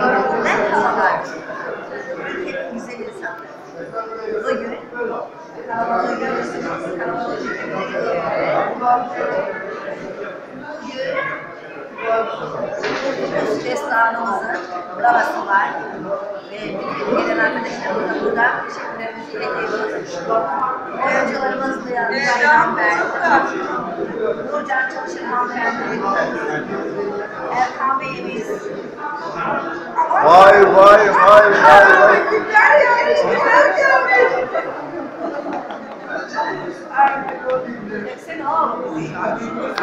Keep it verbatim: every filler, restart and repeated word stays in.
Ben havalar. Ülkenin güzel insanları. Bugün kalabalığı görürsünüz. Kalabalığı Kurtuluş Destanımızın provası var. Ve bütün gelen arkadaşlarımıza buradan teşekkürlerimizi iletiyoruz. Oyuncularımız Bayram Bey, Nurcan Çalışır hanımefendi, Erkan Bey'imiz. Vay vay vay vay vay. Kimler gelmiş, kimler gelmiş. Ay, baksana oğlum.